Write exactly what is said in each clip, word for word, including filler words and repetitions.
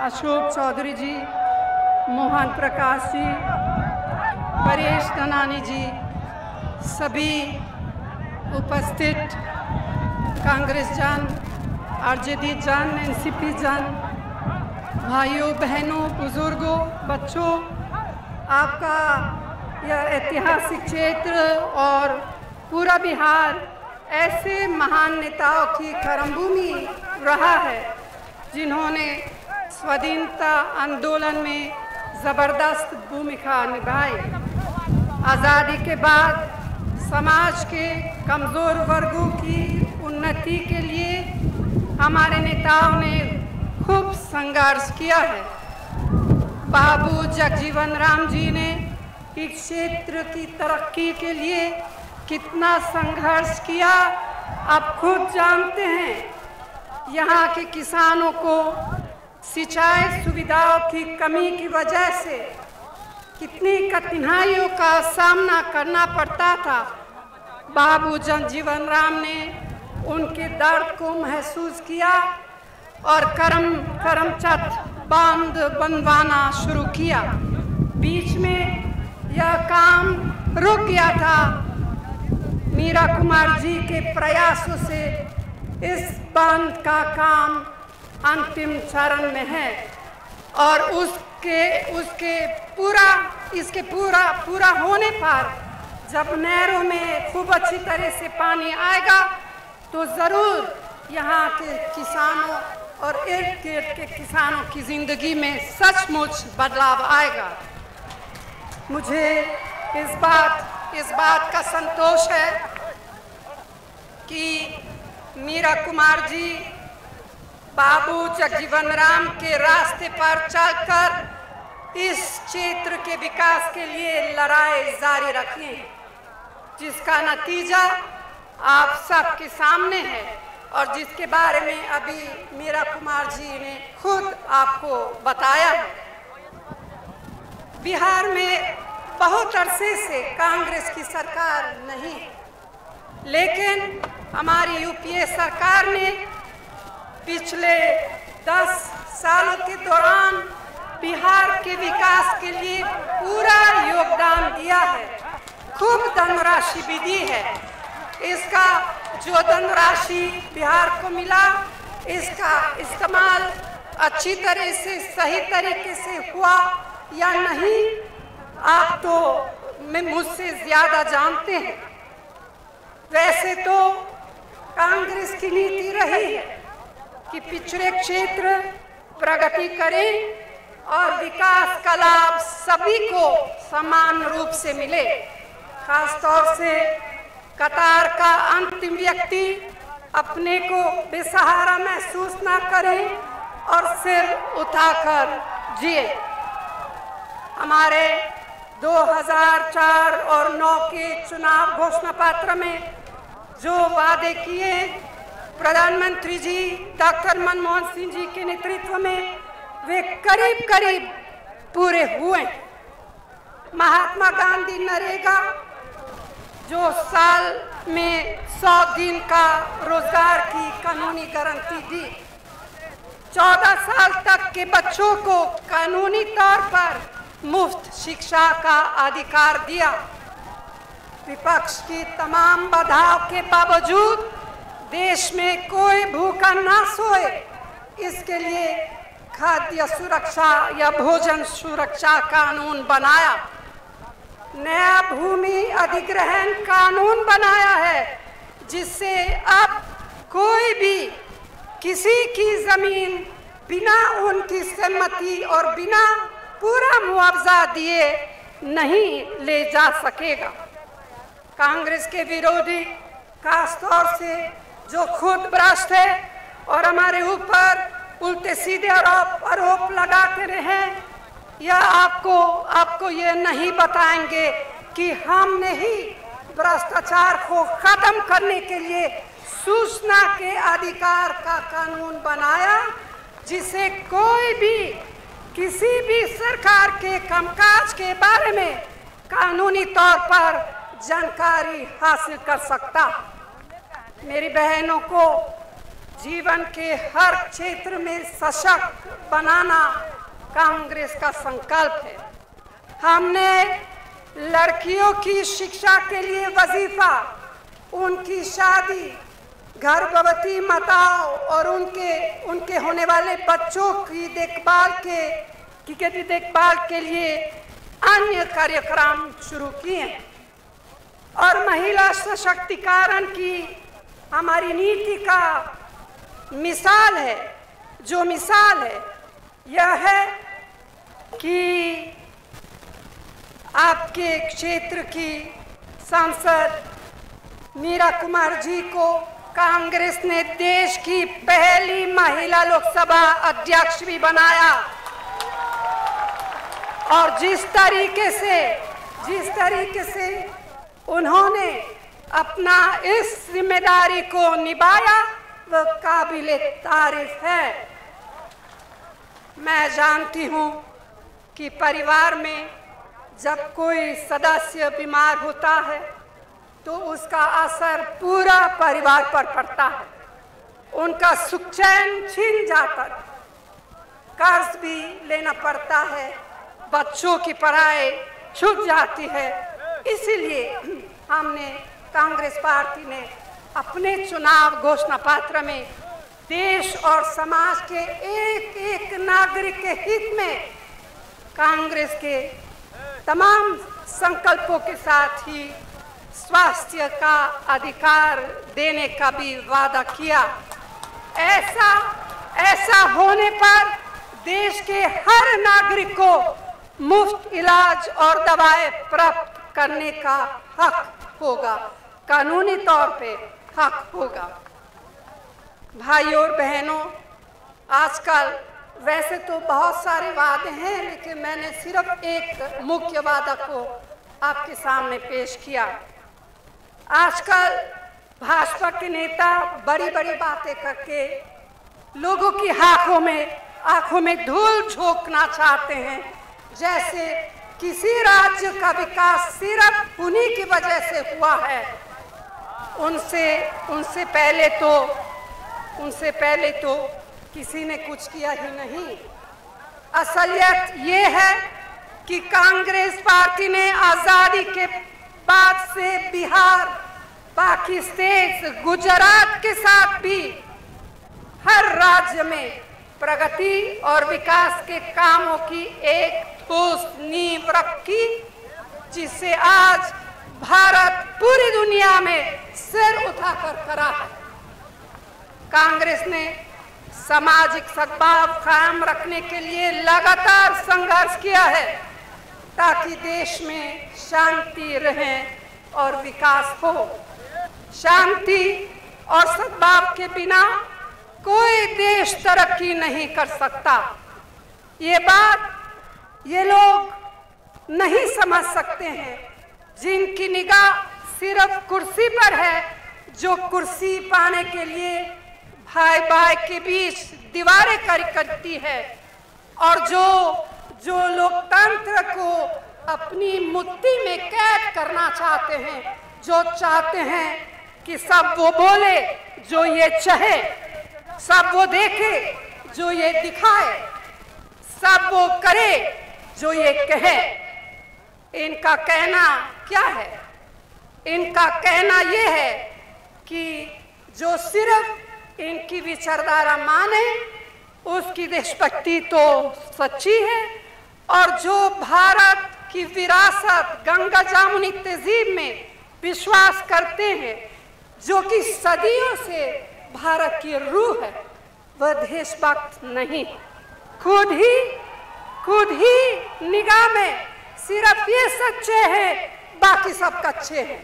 अशोक चौधरी जी, मोहन प्रकाश जी, परेश धनानी जी, सभी उपस्थित कांग्रेस जन, आरजेडी जन, एनसीपी जन, भाइयों बहनों, बुजुर्गों, बच्चों, आपका यह ऐतिहासिक क्षेत्र और पूरा बिहार ऐसे महान नेताओं की कर्मभूमि रहा है जिन्होंने स्वाधीनता आंदोलन में ज़बरदस्त भूमिका निभाई। आज़ादी के बाद समाज के कमज़ोर वर्गों की उन्नति के लिए हमारे नेताओं ने खूब संघर्ष किया है। बाबू जगजीवन राम जी ने इस क्षेत्र की तरक्की के लिए कितना संघर्ष किया, आप खुद जानते हैं। यहाँ के किसानों को सिंचाई सुविधाओं की कमी की वजह से कितनी कठिनाइयों का सामना करना पड़ता था। बाबू जगजीवन राम ने उनके दर्द को महसूस किया और करम करमचद बांध बनवाना शुरू किया। बीच में यह काम रुक गया था। मीरा कुमार जी के प्रयासों से इस बांध का काम अंतिम चरण में है और उसके उसके पूरा इसके पूरा पूरा होने पर जब नहरों में खूब अच्छी तरह से पानी आएगा तो ज़रूर यहाँ के किसानों और इर्द गिर्द के किसानों की ज़िंदगी में सचमुच बदलाव आएगा। मुझे इस बात इस बात का संतोष है कि मीरा कुमार जी बाबू जगजीवन राम के रास्ते पर चलकर इस क्षेत्र के विकास के लिए लड़ाई जारी रखें, जिसका नतीजा आप सबके सामने है और जिसके बारे में अभी मीरा कुमार जी ने खुद आपको बताया है। बिहार में बहुत अरसे से कांग्रेस की सरकार नहीं, लेकिन हमारी यूपीए सरकार ने पिछले दस सालों के दौरान बिहार के विकास के लिए पूरा योगदान दिया है, खूब धनराशि भी दी है। इसका जो धनराशि बिहार को मिला, इसका इस्तेमाल अच्छी तरह से सही तरीके से हुआ या नहीं, आप तो मैं मुझसे ज़्यादा जानते हैं। वैसे तो कांग्रेस की नीति रही है कि पिछड़े क्षेत्र प्रगति करें और विकास का लाभ सभी को समान रूप से मिले। खासतौर से कतार का अंतिम व्यक्ति अपने को बेसहारा महसूस न करे और सिर उठाकर जिए। हमारे दो हज़ार चार और नौ के चुनाव घोषणा पत्र में जो वादे किए प्रधानमंत्री जी डॉक्टर मनमोहन सिंह जी के नेतृत्व में, वे करीब करीब पूरे हुए। महात्मा गांधी नरेगा जो साल में सौ दिन का रोजगार की कानूनी गारंटी दी, चौदह साल तक के बच्चों को कानूनी तौर पर मुफ्त शिक्षा का अधिकार दिया। विपक्ष की तमाम बाधाओं के बावजूद देश में कोई भूखा ना सोए, इसके लिए खाद्य सुरक्षा या भोजन सुरक्षा कानून बनाया। नया भूमि अधिग्रहण कानून बनाया है, जिससे अब कोई भी किसी की जमीन बिना उनकी सहमति और बिना पूरा मुआवजा दिए नहीं ले जा सकेगा। कांग्रेस के विरोधी खासतौर से जो खुद भ्रष्ट है और हमारे ऊपर उल्टे सीधे आरोप आरोप लगाते रहे, या आपको आपको ये नहीं बताएंगे कि हमने ही भ्रष्टाचार को खत्म करने के लिए सूचना के अधिकार का कानून बनाया, जिसे कोई भी किसी भी सरकार के कामकाज के बारे में कानूनी तौर पर जानकारी हासिल कर सकता। मेरी बहनों को जीवन के हर क्षेत्र में सशक्त बनाना कांग्रेस का संकल्प है। हमने लड़कियों की शिक्षा के लिए वजीफा, उनकी शादी, गर्भवती माताओं और उनके उनके होने वाले बच्चों की देखभाल के की देखभाल के लिए अन्य कार्यक्रम शुरू किए और महिला सशक्तिकरण की हमारी नीति का मिसाल है जो मिसाल है यह है कि आपके क्षेत्र की सांसद मीरा कुमार जी को कांग्रेस ने देश की पहली महिला लोकसभा अध्यक्ष भी बनाया और जिस तरीके से जिस तरीके से उन्होंने अपना इस जिम्मेदारी को निभाया वह काबिले तारीफ है। मैं जानती हूँ कि परिवार में जब कोई सदस्य बीमार होता है तो उसका असर पूरा परिवार पर पड़ता है, उनका सुख चैन छीन जाता है, कर्ज भी लेना पड़ता है, बच्चों की पढ़ाई छूट जाती है। इसीलिए हमने कांग्रेस पार्टी ने अपने चुनाव घोषणा पत्र में देश और समाज के एक एक नागरिक के हित में कांग्रेस के तमाम संकल्पों के साथ ही स्वास्थ्य का अधिकार देने का भी वादा किया। ऐसा ऐसा होने पर देश के हर नागरिक को मुफ्त इलाज और दवाएं प्राप्त करने का हक होगा, कानूनी तौर पे हक होगा। भाइयों और बहनों, आजकल वैसे तो बहुत सारे वादे हैं, लेकिन मैंने सिर्फ एक मुख्य वादा को आपके सामने पेश किया। आजकल भाजपा के नेता बड़ी बड़ी बातें करके लोगों की आंखों में आंखों में धूल झोंकना चाहते हैं, जैसे किसी राज्य का विकास सिर्फ उन्हीं की वजह से हुआ है। उनसे उनसे पहले तो उनसे पहले तो किसी ने कुछ किया ही नहीं। असलियत ये है कि कांग्रेस पार्टी ने आजादी के बाद से बिहार, बाकी स्टेट्स, गुजरात के साथ भी हर राज्य में प्रगति और विकास के कामों की एक ठोस नींव रखी, जिससे आज भारत पूरी दुनिया में सिर उठाकर खड़ा है। कांग्रेस ने सामाजिक सद्भाव कायम रखने के लिए लगातार संघर्ष किया है ताकि देश में शांति रहे और विकास हो। शांति और सद्भाव के बिना कोई देश तरक्की नहीं कर सकता। ये बात ये लोग नहीं समझ सकते हैं, जिनकी निगाह सिर्फ कुर्सी पर है, जो कुर्सी पाने के लिए भाई भाई के बीच दीवारें खड़ी करती है और जो जो लोकतंत्र को अपनी मुट्ठी में कैद करना चाहते हैं, जो चाहते हैं कि सब वो बोले जो ये चाहे, सब वो देखे जो ये दिखाए, सब वो करे जो ये कहे। इनका कहना क्या है? इनका कहना ये है कि जो सिर्फ इनकी विचारधारा माने उसकी देशभक्ति तो सच्ची है, और जो भारत की विरासत गंगा जामुनी तहजीब में विश्वास करते हैं, जो कि सदियों से भारत की रूह है, वह देशभक्त नहीं। खुद ही खुद ही निगाह में सिर्फ ये सच्चे हैं, बाकी सब कच्चे हैं।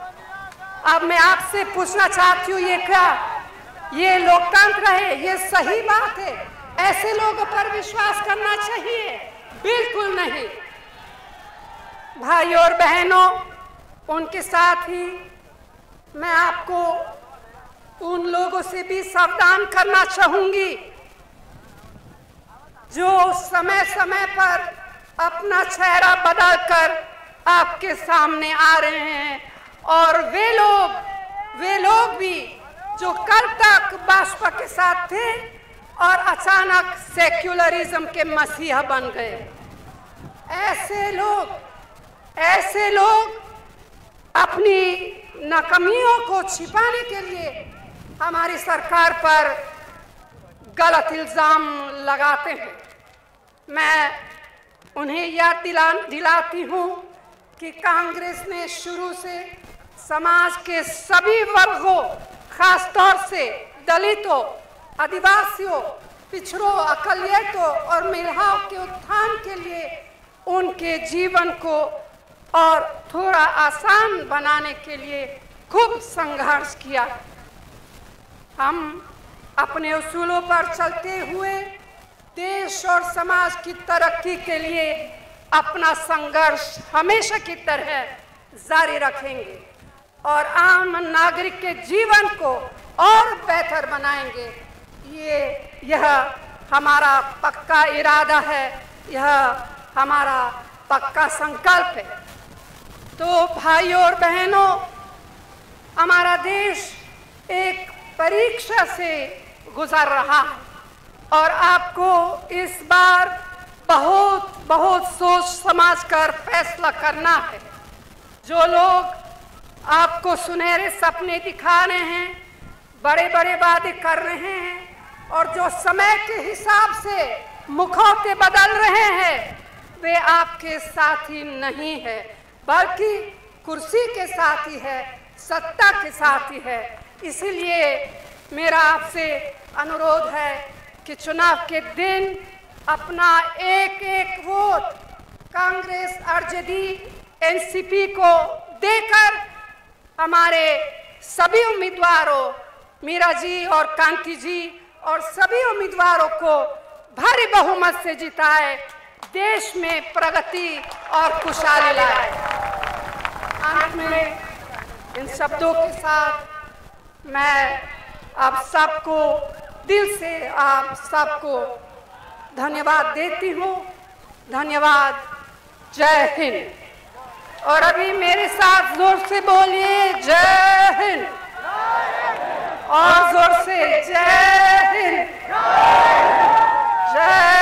अब मैं आपसे पूछना चाहती हूँ, ये क्या ये लोकतंत्र है? ये सही बात है? ऐसे लोगों पर विश्वास करना चाहिए? बिल्कुल नहीं। भाइयों और बहनों, उनके साथ ही मैं आपको उन लोगों से भी सावधान करना चाहूंगी जो समय समय पर अपना चेहरा बदलकर आपके सामने आ रहे हैं, और वे लोग वे लोग भी जो कल तक भाजपा के साथ थे और अचानक सेक्युलरिज्म के मसीहा बन गए। ऐसे लोग ऐसे लोग अपनी नाकामियों को छिपाने के लिए हमारी सरकार पर गलत इल्जाम लगाते हैं। मैं उन्हें याद दिला दिलाती हूँ कि कांग्रेस ने शुरू से समाज के सभी वर्गों, खासतौर से दलितों, आदिवासियों, पिछड़ों, अकलियतों और महिलाओं के उत्थान के लिए उनके जीवन को और थोड़ा आसान बनाने के लिए खूब संघर्ष किया। हम अपने उसूलों पर चलते हुए देश और समाज की तरक्की के लिए अपना संघर्ष हमेशा की तरह जारी रखेंगे और आम नागरिक के जीवन को और बेहतर बनाएंगे। ये यह हमारा पक्का इरादा है, यह हमारा पक्का संकल्प है। तो भाइयों और बहनों, हमारा देश एक परीक्षा से गुजर रहा है और आपको इस बार बहुत बहुत सोच समझ कर फैसला करना है। जो लोग आपको सुनहरे सपने दिखा रहे हैं, बड़े बड़े वादे कर रहे हैं और जो समय के हिसाब से मुखौटे बदल रहे हैं, वे आपके साथी नहीं है, बल्कि कुर्सी के साथी है, सत्ता के साथी है। इसीलिए मेरा आपसे अनुरोध है कि चुनाव के दिन अपना एक एक वोट कांग्रेस, आरजेडी, एनसीपी को देकर हमारे सभी उम्मीदवारों, मीरा जी और कांति जी और सभी उम्मीदवारों को भारी बहुमत से जिताए, देश में प्रगति और खुशहाली लाए। अंत में इन शब्दों के साथ मैं आप सबको दिल से आप सबको धन्यवाद देती हूँ। धन्यवाद। जय हिंद। और अभी मेरे साथ जोर से बोलिए जय हिंद, और जोर से जय हिंद, जय